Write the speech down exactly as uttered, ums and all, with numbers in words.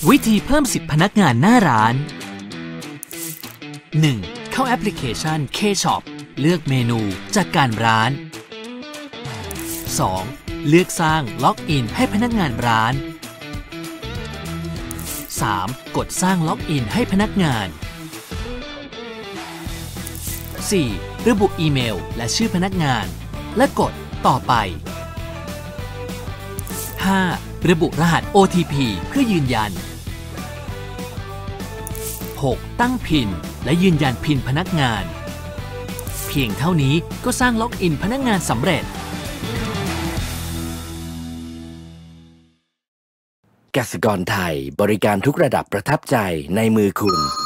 วิธีเพิ่มสิทธิพนักงานหน้าร้าน หนึ่ง. เข้าแอปพลิเคชัน เค ช็อป เลือกเมนูจากการร้าน สอง. เลือกสร้างล็อกอินให้พนักงานร้าน สาม. กดสร้างล็อกอินให้พนักงาน สี่. ระบุอีเมลและชื่อพนักงานและกดต่อไป ห้า. ระบุรหัส โอ ที พี เพื่อยืนยัน หก. ตั้งพินและยืนยันพินพนักงานเพียงเท่านี้ก็สร้างล็อกอินพนักงานสำเร็จกสิกรไทยบริการทุกระดับประทับใจในมือคุณ